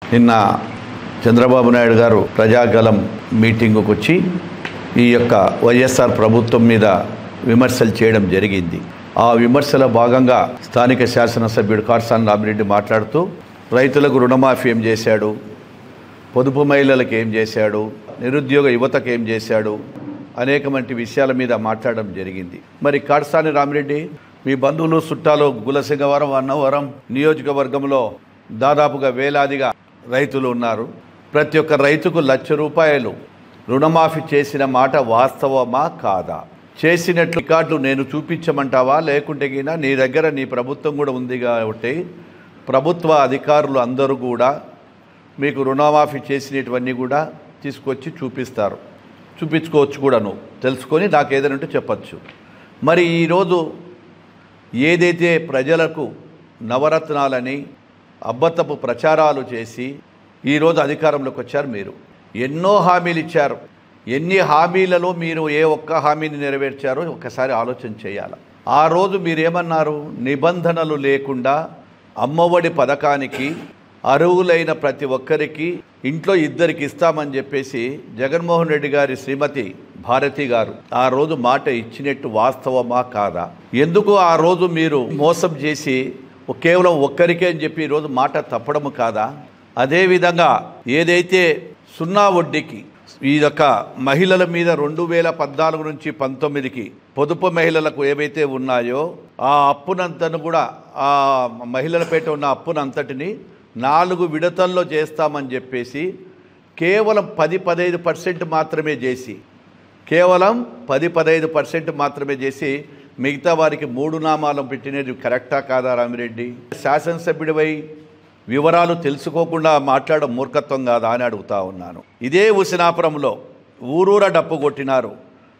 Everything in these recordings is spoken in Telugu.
నిన్న చంద్రబాబు నాయుడు గారు ప్రజాగలం మీటింగుకు వచ్చి ఈ యొక్క వైఎస్ఆర్ ప్రభుత్వం మీద విమర్శలు చేయడం జరిగింది. ఆ విమర్శల భాగంగా స్థానిక శాసనసభ్యుడు కాటసాని రామిరెడ్డి మాట్లాడుతూ రైతులకు రుణమాఫీ ఏం చేశాడు, పొదుపు మహిళలకు ఏం చేశాడు, నిరుద్యోగ యువతకు ఏం చేశాడు అనేకమంటి విషయాల మీద మాట్లాడడం జరిగింది. మరి కాటసాని రామిరెడ్డి, మీ బంధువులు చుట్టాలు గులసింగవరం, అన్నవరం నియోజకవర్గంలో దాదాపుగా వేలాదిగా రైతులు ఉన్నారు. ప్రతి ఒక్క రైతుకు ₹1,00,000 రుణమాఫీ చేసిన మాట వాస్తవమా కాదా? చేసినట్లు రికార్డులు నేను చూపించమంటావా? లేకుంటే గినా నీ దగ్గర నీ ప్రభుత్వం కూడా ఉంది కాబట్టి ప్రభుత్వ అధికారులు అందరూ కూడా మీకు రుణమాఫీ చేసినటువన్నీ కూడా తీసుకొచ్చి చూపిస్తారు, చూపించుకోవచ్చు కూడా. నువ్వు తెలుసుకొని నాకు ఏదైనా ఉంటే చెప్పచ్చు. మరి ఈరోజు ఏదైతే ప్రజలకు నవరత్నాలని అబద్ధపు ప్రచారాలు చేసి ఈరోజు అధికారంలోకి వచ్చారు, మీరు ఎన్నో హామీలు ఇచ్చారు. ఎన్ని హామీలలో మీరు ఏ ఒక్క హామీని నెరవేర్చారో ఒక్కసారి ఆలోచన చేయాలి. ఆ రోజు మీరేమన్నారు? నిబంధనలు లేకుండా అమ్మఒడి పథకానికి అర్హులైన ప్రతి ఒక్కరికి ఇంట్లో 2 ఇస్తామని చెప్పేసి జగన్మోహన్ రెడ్డి గారి శ్రీమతి భారతి గారు ఆ రోజు మాట ఇచ్చినట్టు వాస్తవమా కాదా? ఎందుకు ఆ రోజు మీరు మోసం చేసి కేవలం ఒక్కరికే అని చెప్పి ఈరోజు మాట తప్పడము కాదా? అదేవిధంగా ఏదైతే 0 వడ్డీకి ఈ యొక్క మహిళల మీద 2014 నుంచి 19కి పొదుపు మహిళలకు ఏవైతే ఉన్నాయో ఆ అప్పునంతను కూడా, ఆ మహిళలపేట ఉన్న అప్పునంతటిని 4 విడతల్లో చేస్తామని చెప్పేసి కేవలం 10-15% మాత్రమే చేసి, కేవలం 10-15% మాత్రమే చేసి మిగతా వారికి 3 నామాలు పెట్టినది కరెక్టా కాదా? రామిరెడ్డి, శాసనసభ్యుడివై వివరాలు తెలుసుకోకుండా మాట్లాడడం మూర్ఖత్వం కాదా అని అడుగుతా ఉన్నాను. ఇదే ఉసినాపురంలో ఊరూర డప్పు కొట్టినారు.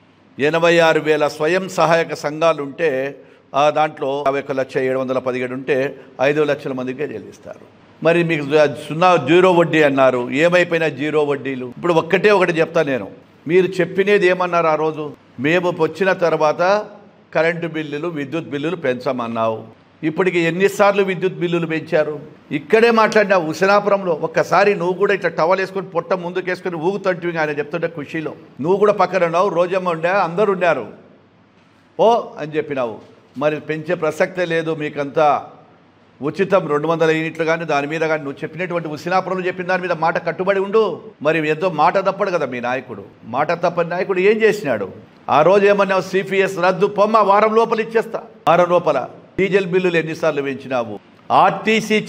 86,000 స్వయం సహాయక సంఘాలు ఉంటే దాంట్లో 51,717 ఉంటే 5 లక్షల మందికే చెల్లిస్తారు. మరి మీకు 0 వడ్డీ అన్నారు. ఏమైపోయినా 0 వడ్డీలు? ఇప్పుడు ఒకటి చెప్తా నేను. మీరు చెప్పినది ఏమన్నారు ఆ రోజు? మేము వచ్చిన తర్వాత కరెంటు బిల్లులు, విద్యుత్ బిల్లులు పెంచమన్నావు. ఇప్పటికి ఎన్నిసార్లు విద్యుత్ బిల్లులు పెంచారు? ఇక్కడే మాట్లాడినా ఉసినాపురంలో. ఒక్కసారి నువ్వు కూడా ఇట్లా టవల్ వేసుకొని పొట్ట ముందుకేసుకొని ఊగుతంటివి ఆయన చెప్తుంటే ఖుషీలో నువ్వు కూడా పక్కన ఉన్నావు, రోజమ్మ ఉండే, అందరు ఉన్నారు, ఓ అని చెప్పినావు. మరి పెంచే ప్రసక్తే లేదు. మీకంతా ఉచితం 200 యూనిట్లు కానీ దాని మీద కానీ నువ్వు చెప్పినటువంటి ఉసినాపురంలో చెప్పిన దాని మీద మాట కట్టుబడి ఉండు. మరి ఎంతో మాట తప్పడు కదా మీ నాయకుడు. మాట తప్పని నాయకుడు ఏం చేసినాడు? ఆ రోజు ఏమన్నావు? సిపిఎస్ రద్దు, పొమ్మ వారం లోపల ఇచ్చేస్తా. వారం లోపల డీజిల్ బిల్లులు ఎన్నిసార్లు పెంచినావు? ఆర్టీసీ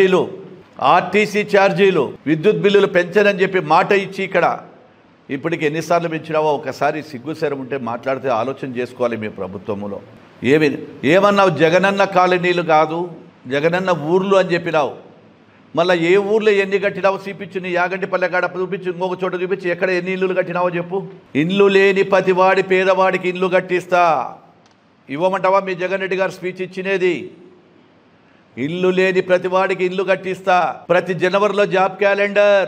ఛార్జీలు విద్యుత్ బిల్లులు పెంచనని చెప్పి మాట ఇచ్చి ఇక్కడ ఇప్పటికి ఎన్నిసార్లు పెంచినావో ఒకసారి సిగ్గుశరం ఉంటే మాట్లాడితే ఆలోచన చేసుకోవాలి. మీ ప్రభుత్వంలో ఏమన్నావు? జగనన్న కాలనీలు కాదు, జగనన్న ఊర్లు అని చెప్పినావు. మళ్ళీ ఏ ఊర్లో ఎన్ని కట్టినావో చూపించు. నీ యాగంటిపల్లె కాడ చూపించు, ఇంకొక చోట చూపించి ఎక్కడ ఎన్ని ఇల్లులు కట్టినావో చెప్పు. ఇల్లు లేని ప్రతివాడి పేదవాడికి ఇల్లు కట్టిస్తా ఇవ్వమంటావా? మీ జగన్ రెడ్డి గారు స్పీచ్ ఇచ్చినది ఇల్లు లేని ప్రతివాడికి ఇల్లు కట్టిస్తా. ప్రతి జనవరిలో జాబ్ క్యాలెండర్,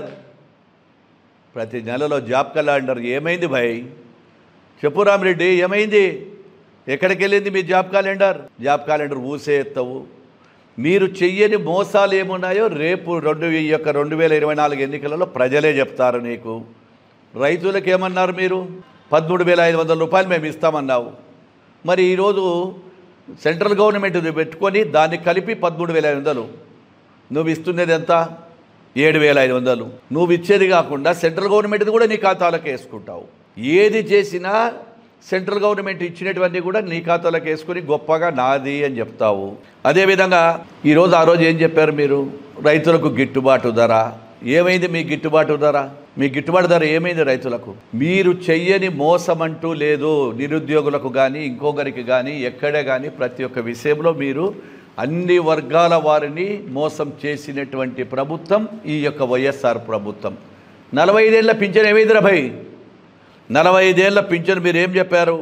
ప్రతి నెలలో జాబ్ క్యాలెండర్. ఏమైంది భయ్? చెప్పు రామిరెడ్డి, ఏమైంది? ఎక్కడికి వెళ్ళింది మీ జాబ్ క్యాలెండర్? జాబ్ క్యాలెండర్ ఊసే ఎత్తవు. మీరు చెయ్యని మోసాలు ఏమున్నాయో రేపు 2024 ఎన్నికలలో ప్రజలే చెప్తారు నీకు. రైతులకు ఏమన్నారు మీరు? 13,500 రూపాయలు మేము ఇస్తామన్నావు. మరి ఈరోజు సెంట్రల్ గవర్నమెంట్ పెట్టుకొని దాన్ని కలిపి 13,500. నువ్వు ఇస్తున్నది ఎంత? 7,500. నువ్వు ఇచ్చేది కాకుండా సెంట్రల్ గవర్నమెంట్ది కూడా నీ ఖాతాలకు వేసుకుంటావు. ఏది చేసినా సెంట్రల్ గవర్నమెంట్ ఇచ్చినటువంటి కూడా నీ ఖాతాలకు వేసుకొని గొప్పగా నాది అని చెప్తావు. అదేవిధంగా ఈరోజు ఆ రోజు ఏం చెప్పారు మీరు? రైతులకు గిట్టుబాటు ధర. ఏమైంది మీ గిట్టుబాటు ధర? మీ గిట్టుబాటు ధర ఏమైంది రైతులకు? మీరు చెయ్యని మోసం అంటూ లేదు. నిరుద్యోగులకు కానీ ఇంకొకరికి కానీ ఎక్కడే కానీ ప్రతి ఒక్క విషయంలో మీరు అన్ని వర్గాల వారిని మోసం చేసినటువంటి ప్రభుత్వం ఈ యొక్క వైఎస్ఆర్ ప్రభుత్వం. 45 ఏళ్ల పింఛన్ ఏమైందిరా భయ్? 45 ఏళ్ల పింఛన్ మీరు ఏం చెప్పారు?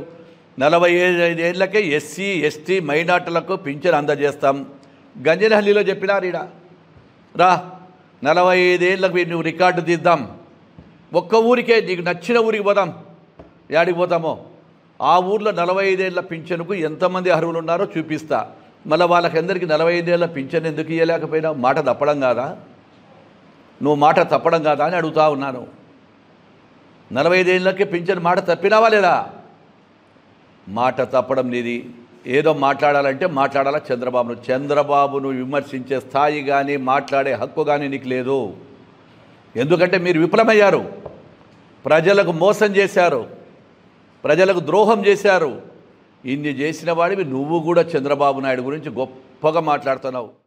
45 ఏళ్లకే ఎస్సీ ఎస్టీ మైనార్టీలకు పింఛన్ అందజేస్తాం. గంజనహల్లిలో చెప్పినారు. ఈడ రా, 45 ఏళ్ళకు నువ్వు రికార్డు తీద్దాం. ఒక్క ఊరికే నీకు నచ్చిన ఊరికి పోదాం. యాడికి పోతామో ఆ ఊర్లో 45 ఏళ్ల పింఛన్కు ఎంతమంది అర్హులు ఉన్నారో చూపిస్తా. మళ్ళీ వాళ్ళకందరికీ 45 ఏళ్ల పింఛన్ ఎందుకు ఇవ్వలేకపోయినా? మాట తప్పడం కాదా? నువ్వు మాట తప్పడం కాదా అని అడుగుతా ఉన్నాను. 45 ఏళ్ళకి పింఛన్ మాట తప్పినావా లేదా? మాట తప్పడం నీది. ఏదో మాట్లాడాలంటే మాట్లాడాలా చంద్రబాబును విమర్శించే స్థాయి కానీ మాట్లాడే హక్కు కానీ నీకు లేదు. ఎందుకంటే మీరు విఫలమయ్యారు, ప్రజలకు మోసం చేశారు, ప్రజలకు ద్రోహం చేశారు. ఇన్ని చేసిన వాడివి నువ్వు కూడా చంద్రబాబు నాయుడు గురించి గొప్పగా మాట్లాడుతున్నావు.